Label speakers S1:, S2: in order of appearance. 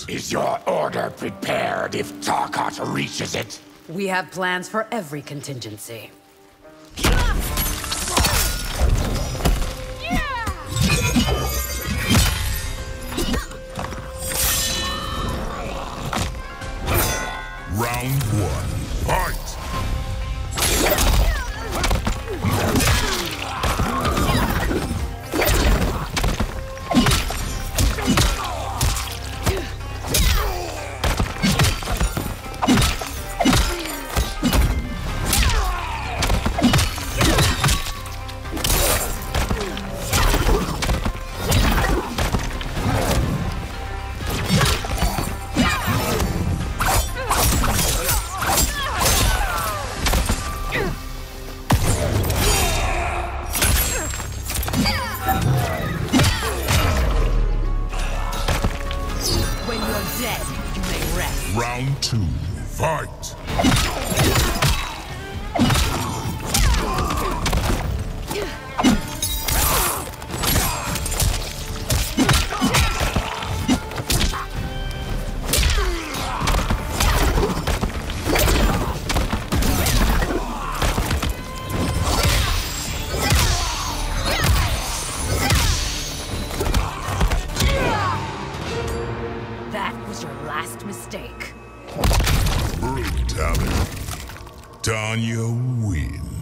S1: Is your order prepared if Tarkat reaches it?
S2: We have plans for every contingency.
S3: Round one, fight! Round two, fight!
S2: That was your last mistake.
S3: Brutality. Tanya wins.